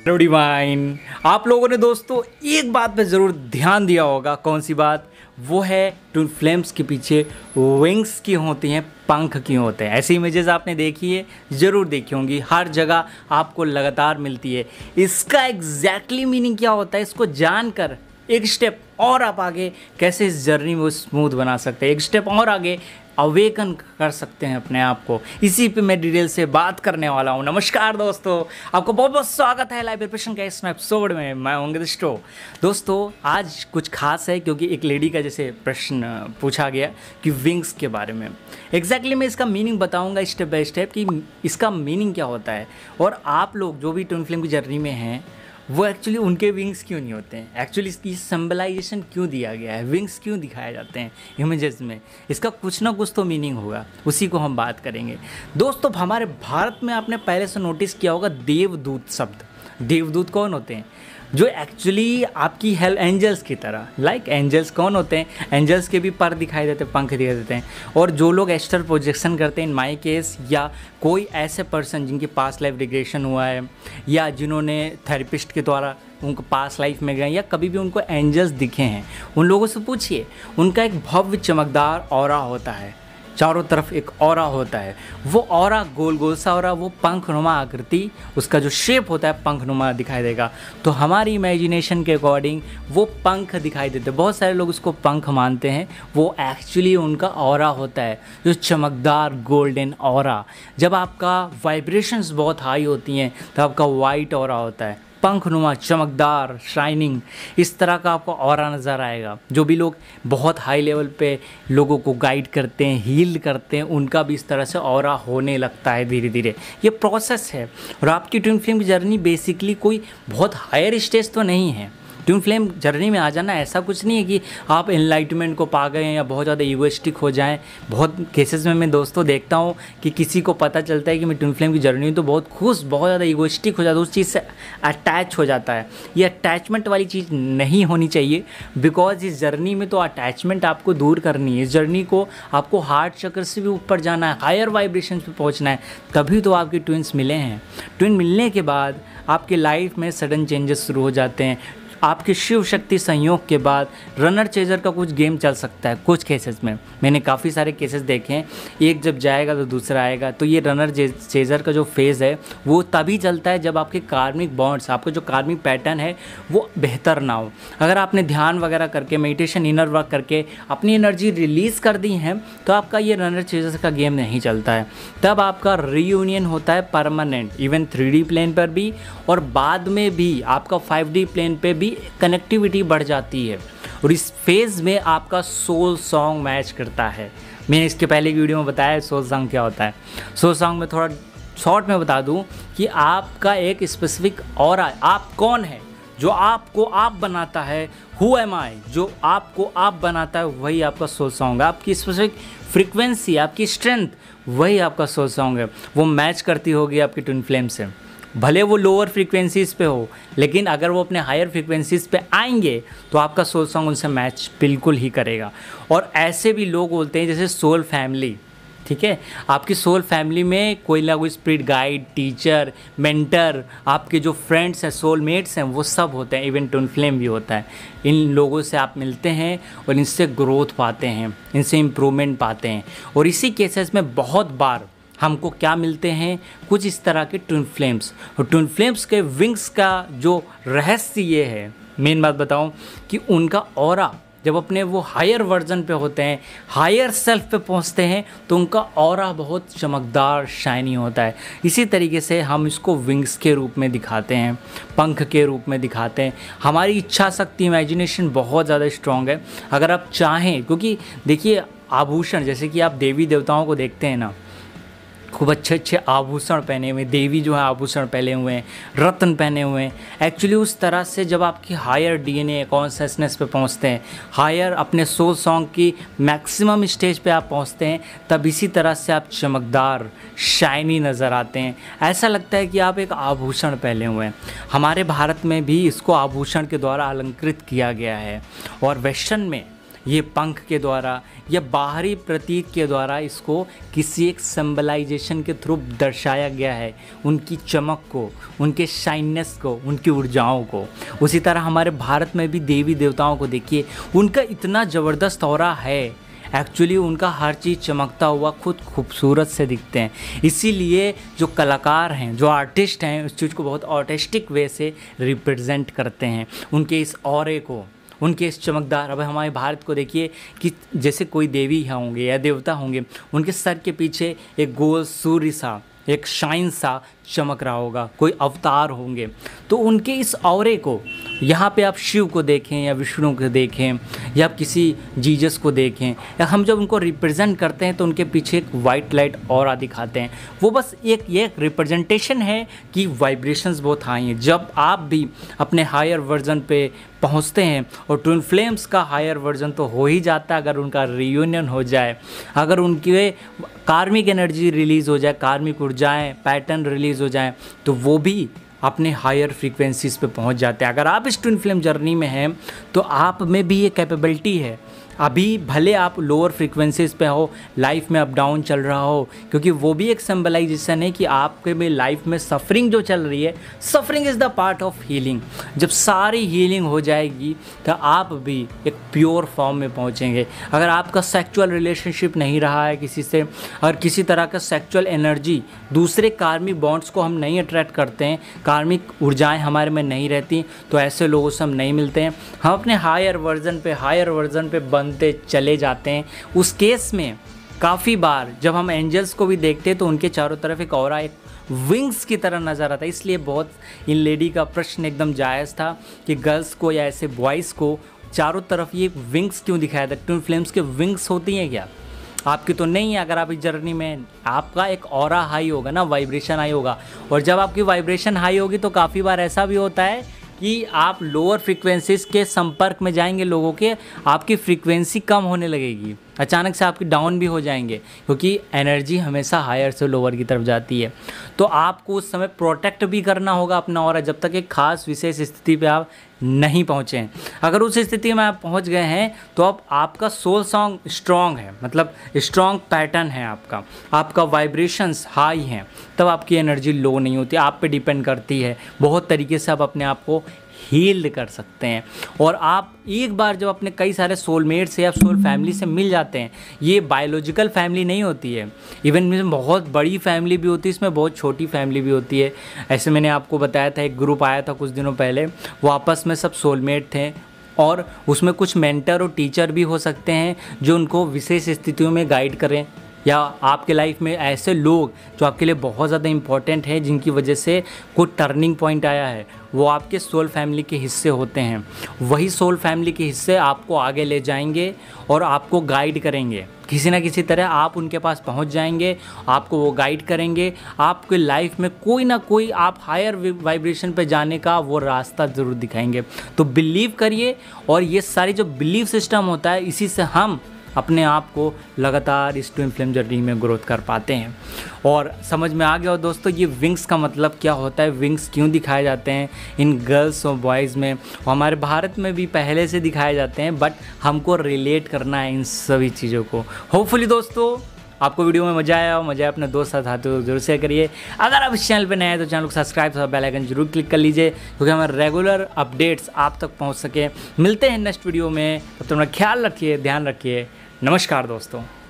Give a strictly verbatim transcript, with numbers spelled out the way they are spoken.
Hello divine. आप लोगों ने दोस्तों एक बात पे ज़रूर ध्यान दिया होगा, कौन सी बात? वो है ट्विन फ्लेम्स के पीछे विंग्स की होती हैं, पंख की होते हैं। ऐसी इमेजेस आपने देखी है, ज़रूर देखी होंगी, हर जगह आपको लगातार मिलती है। इसका एग्जैक्टली मीनिंग क्या होता है, इसको जानकर एक स्टेप और आप आगे कैसे इस जर्नी में स्मूथ बना सकते हैं, एक स्टेप और आगे अवेकन कर सकते हैं अपने आप को, इसी पे मैं डिटेल से बात करने वाला हूँ। नमस्कार दोस्तों, आपको बहुत बहुत स्वागत है लाइव प्रिपरेशन के इस एपिसोड में। मैं होंगे दोस्तों, आज कुछ खास है क्योंकि एक लेडी का जैसे प्रश्न पूछा गया कि विंग्स के बारे में। एग्जैक्टली मैं इसका मीनिंग बताऊँगा स्टेप बाय स्टेप कि इसका मीनिंग क्या होता है, और आप लोग जो भी ट्विन फ्लेम की जर्नी में हैं वो एक्चुअली उनके विंग्स क्यों नहीं होते हैं, एक्चुअली इसकी सिंबलाइजेशन क्यों दिया गया है, विंग्स क्यों दिखाए जाते हैं इमेजेस में, इसका कुछ ना कुछ तो मीनिंग होगा, उसी को हम बात करेंगे। दोस्तों हमारे भारत में आपने पहले से नोटिस किया होगा देवदूत शब्द। देवदूत कौन होते हैं? जो एक्चुअली आपकी हेल्प एंजल्स की तरह, लाइक एंजल्स कौन होते हैं? एंजल्स के भी पर दिखाई देते हैं, पंख दिखाई देते हैं। और जो लोग एस्ट्रल प्रोजेक्शन करते हैं, इन माई केस, या कोई ऐसे पर्सन जिनकी पास्ट लाइफ रिग्रेशन हुआ है, या जिन्होंने थेरेपिस्ट के द्वारा उनको पास्ट लाइफ में गए, या कभी भी उनको एंजल्स दिखे हैं, उन लोगों से पूछिए, उनका एक भव्य चमकदार ऑरा होता है, चारों तरफ एक ऑरा होता है। वो ऑरा गोल गोल सा ऑरा, वो पंखनुमा आकृति, उसका जो शेप होता है पंखनुमा दिखाई देगा। तो हमारी इमेजिनेशन के अकॉर्डिंग वो पंख दिखाई देते हैं। बहुत सारे लोग उसको पंख मानते हैं, वो एक्चुअली उनका ऑरा होता है, जो चमकदार गोल्डन ऑरा। जब आपका वाइब्रेशंस बहुत हाई होती हैं तब आपका वाइट ऑरा होता है, पंखनुमा, चमकदार, शाइनिंग, इस तरह का आपको ऑरा नज़र आएगा। जो भी लोग बहुत हाई लेवल पे लोगों को गाइड करते हैं, हील करते हैं, उनका भी इस तरह से ऑरा होने लगता है धीरे धीरे। ये प्रोसेस है। और आपकी ट्विन फ्लेम की जर्नी बेसिकली कोई बहुत हायर स्टेज तो नहीं है। ट्विन फ्लेम जर्नी में आ जाना ऐसा कुछ नहीं है कि आप एनलाइटमेंट को पा गए हैं या बहुत ज़्यादा ईगोइस्टिक हो जाएं। बहुत केसेस में मैं दोस्तों देखता हूँ कि किसी को पता चलता है कि मैं ट्विन फ्लेम की जर्नी हूँ तो बहुत खुश, बहुत ज़्यादा ईगोइस्टिक हो जाता है, उस चीज़ से अटैच हो जाता है। ये अटैचमेंट वाली चीज़ नहीं होनी चाहिए, बिकॉज इस जर्नी में तो अटैचमेंट आपको दूर करनी है। इस जर्नी को आपको हार्ट चक्र से भी ऊपर जाना है, हायर वाइब्रेशन पे पहुँचना है, तभी तो आपके ट्विन्स मिले हैं। ट्विन मिलने के बाद आपके लाइफ में सडन चेंजेस शुरू हो जाते हैं। आपके शिव शक्ति संयोग के बाद रनर चेजर का कुछ गेम चल सकता है। कुछ केसेस में मैंने काफ़ी सारे केसेस देखे हैं, एक जब जाएगा तो दूसरा आएगा। तो ये रनर चेजर का जो फेज़ है वो तभी चलता है जब आपके कार्मिक बॉन्ड्स, आपका जो कार्मिक पैटर्न है वो बेहतर ना हो। अगर आपने ध्यान वगैरह करके, मेडिटेशन, इनर वर्क करके अपनी एनर्जी रिलीज़ कर दी है तो आपका ये रनर चेजर का गेम नहीं चलता है। तब आपका रीयूनियन होता है permanent, even three D plane पर भी, और बाद में भी आपका फाइव डी प्लेन पे भी कनेक्टिविटी बढ़ जाती है। और इस फेज़ में आपका सोल सॉन्ग मैच करता है। मैंने इसके पहले की वीडियो में बताया सोल सॉन्ग क्या होता है। सोल सॉन्ग में थोड़ा शॉर्ट में बता दूं कि आपका एक स्पेसिफिक ऑरा, आप कौन है, जो आपको आप बनाता है, हु एम आई, जो आपको आप बनाता है, वही आपका सोल सॉन्ग है। आपकी स्पेसिफिक फ्रीक्वेंसी, आपकी स्ट्रेंथ, वही आपका सोल सॉन्ग है। वो मैच करती होगी आपकी ट्विन फ्लेम से, भले वो लोअर फ्रीक्वेंसीज़ पे हो, लेकिन अगर वो अपने हायर फ्रीक्वेंसीज़ पे आएंगे तो आपका सोल सॉन्ग उनसे मैच बिल्कुल ही करेगा। और ऐसे भी लोग बोलते हैं जैसे सोल फैमिली, ठीक है, आपकी सोल फैमिली में कोई ना कोई स्पिरिट गाइड, टीचर, मेंटर, आपके जो फ्रेंड्स हैं, सोलमेट्स हैं, वो सब होते हैं। इवन ट्विन फ्लेम भी होता है। इन लोगों से आप मिलते हैं और इनसे ग्रोथ पाते हैं, इनसे इम्प्रूवमेंट पाते हैं। और इसी केसेस में बहुत बार हमको क्या मिलते हैं, कुछ इस तरह के ट्विन फ्लेम्स। और ट्विन फ्लेम्स के विंग्स का जो रहस्य ये है, मेन बात बताऊं, कि उनका ऑरा जब अपने वो हायर वर्जन पे होते हैं, हायर सेल्फ पे पहुंचते हैं, तो उनका ऑरा बहुत चमकदार, शाइनी होता है। इसी तरीके से हम इसको विंग्स के रूप में दिखाते हैं, पंख के रूप में दिखाते हैं। हमारी इच्छा शक्ति, इमेजिनेशन बहुत ज़्यादा स्ट्रॉन्ग है। अगर आप चाहें, क्योंकि देखिए आभूषण, जैसे कि आप देवी देवताओं को देखते हैं ना, खूब अच्छे अच्छे आभूषण पहने हुए, देवी जो है आभूषण पहने हुए हैं, रत्न पहने हुए हैं। एक्चुअली उस तरह से जब आपकी हायर डीएनए कॉन्शियसनेस पे पहुंचते हैं, हायर अपने सोल सॉन्ग की मैक्सिमम स्टेज पे आप पहुंचते हैं, तब इसी तरह से आप चमकदार, शाइनी नज़र आते हैं। ऐसा लगता है कि आप एक आभूषण पहने हुए हैं। हमारे भारत में भी इसको आभूषण के द्वारा अलंकृत किया गया है। और वेस्टर्न में ये पंख के द्वारा या बाहरी प्रतीक के द्वारा इसको किसी एक सिंबलाइजेशन के थ्रू दर्शाया गया है, उनकी चमक को, उनके शाइननेस को, उनकी ऊर्जाओं को। उसी तरह हमारे भारत में भी देवी देवताओं को देखिए, उनका इतना ज़बरदस्त ऑरा है, एक्चुअली उनका हर चीज़ चमकता हुआ खुद खूबसूरत से दिखते हैं। इसीलिए जो कलाकार हैं, जो आर्टिस्ट हैं, उस चीज़ को बहुत आर्टिस्टिक वे से रिप्रेजेंट करते हैं, उनके इस ऑरे को, उनके इस चमकदार। अब हमारे भारत को देखिए कि जैसे कोई देवी होंगे या देवता होंगे, उनके सर के पीछे एक गोल सूर्य सा, एक शाइन सा चमक रहा होगा, कोई अवतार होंगे। तो उनके इस ऑरे को, यहाँ पे आप शिव को देखें या विष्णु को देखें या आप किसी जीसस को देखें, या हम जब उनको रिप्रेजेंट करते हैं तो उनके पीछे एक वाइट लाइट ऑरा दिखाते हैं। वो बस एक ये रिप्रेजेंटेशन है कि वाइब्रेशंस बहुत हाई हैं। जब आप भी अपने हायर वर्जन पे पहुँचते हैं, और ट्विन फ्लेम्स का हायर वर्जन तो हो ही जाता है अगर उनका रियूनियन हो जाए, अगर उनके कार्मिक एनर्जी रिलीज़ हो जाए, कार्मिक ऊर्जाएँ पैटर्न रिलीज़ हो जाए, तो वो भी अपने हायर फ्रीक्वेंसीज़ पे पहुंच जाते हैं। अगर आप इस ट्विन फ्लेम जर्नी में हैं तो आप में भी ये कैपेबिलिटी है। अभी भले आप लोअर फ्रीक्वेंसीज़ पे हो, लाइफ में अप डाउन चल रहा हो, क्योंकि वो भी एक सिंबलाइजेशन है कि आपके में लाइफ में सफरिंग जो चल रही है, suffering is the part of healing. जब सारी हीलिंग हो जाएगी तो आप भी एक प्योर फॉर्म में पहुंचेंगे। अगर आपका सेक्सुअल रिलेशनशिप नहीं रहा है किसी से, और किसी तरह का सेक्सुअल एनर्जी, दूसरे कार्मिक बॉन्ड्स को हम नहीं अट्रैक्ट करते हैं, कार्मिक ऊर्जाएँ हमारे में नहीं रहती, तो ऐसे लोगों से हम नहीं मिलते हैं। हम अपने हायर वर्जन पे हायर वर्जन पे बनते चले जाते हैं। उस केस में काफ़ी बार जब हम एंजल्स को भी देखते हैं तो उनके चारों तरफ एक ऑरा, एक विंग्स की तरह नज़र आता है। इसलिए बहुत इन लेडी का प्रश्न एकदम जायज़ था कि गर्ल्स को या ऐसे बॉयज़ को चारों तरफ ये विंग्स क्यों दिखाया था। ट्विन फ्लेम्स के विंग्स होती हैं क्या? आपकी तो नहीं है। अगर आप इस जर्नी में, आपका एक ऑरा हाई होगा ना, वाइब्रेशन हाई होगा, और जब आपकी वाइब्रेशन हाई होगी तो काफ़ी बार ऐसा भी होता है कि आप लोअर फ्रीक्वेंसीज़ के संपर्क में जाएंगे लोगों के, आपकी फ्रीक्वेंसी कम होने लगेगी, अचानक से आपकी डाउन भी हो जाएंगे, क्योंकि एनर्जी हमेशा हायर से लोअर की तरफ जाती है। तो आपको उस समय प्रोटेक्ट भी करना होगा अपना ऑरा, जब तक एक खास विशेष स्थिति पे आप नहीं पहुँचे हैं। अगर उस स्थिति में आप पहुँच गए हैं तो अब आपका सोल सॉन्ग स्ट्रॉन्ग है, मतलब स्ट्रॉन्ग पैटर्न है आपका, आपका वाइब्रेशंस हाई हैं, तब आपकी एनर्जी लो नहीं होती, आप पे डिपेंड करती है। बहुत तरीके से आप अपने आप को हील कर सकते हैं। और आप एक बार जब अपने कई सारे सोलमेट से या सोल फैमिली से मिल जाते हैं, ये बायोलॉजिकल फैमिली नहीं होती है, इवन में बहुत बड़ी फैमिली भी होती है, इसमें बहुत छोटी फैमिली भी होती है। ऐसे मैंने आपको बताया था, एक ग्रुप आया था कुछ दिनों पहले, वो आपस में सब सोलमेट थे, और उसमें कुछ मेंटर और टीचर भी हो सकते हैं जो उनको विशेष स्थितियों में गाइड करें, या आपके लाइफ में ऐसे लोग जो आपके लिए बहुत ज़्यादा इम्पॉर्टेंट है, जिनकी वजह से कोई टर्निंग पॉइंट आया है, वो आपके सोल फैमिली के हिस्से होते हैं। वही सोल फैमिली के हिस्से आपको आगे ले जाएंगे और आपको गाइड करेंगे, किसी ना किसी तरह आप उनके पास पहुंच जाएंगे, आपको वो गाइड करेंगे, आपके लाइफ में कोई ना कोई आप हायर वाइब्रेशन पे जाने का वो रास्ता ज़रूर दिखाएंगे। तो बिलीव करिए, और ये सारी जो बिलीव सिस्टम होता है, इसी से हम अपने आप को लगातार इस ट्विन फ्लेम जर्नी में ग्रोथ कर पाते हैं। और समझ में आ गया हो दोस्तों ये विंग्स का मतलब क्या होता है, विंग्स क्यों दिखाए जाते हैं इन गर्ल्स और बॉयज़ में। और हमारे भारत में भी पहले से दिखाए जाते हैं, बट हमको रिलेट करना है इन सभी चीज़ों को। होपफुली दोस्तों आपको वीडियो में मज़ा आया हो, मज़ा आया अपने दोस्त साथियों को जरूर शेयर करिए। अगर आप इस चैनल पर नए हैं तो चैनल को सब्सक्राइब और बेल आइकन जरूर क्लिक कर लीजिए, क्योंकि हमारे रेगुलर अपडेट्स आप तक पहुंच सके। मिलते हैं नेक्स्ट वीडियो में, तब तक अपना ख्याल रखिए, ध्यान रखिए। नमस्कार दोस्तों।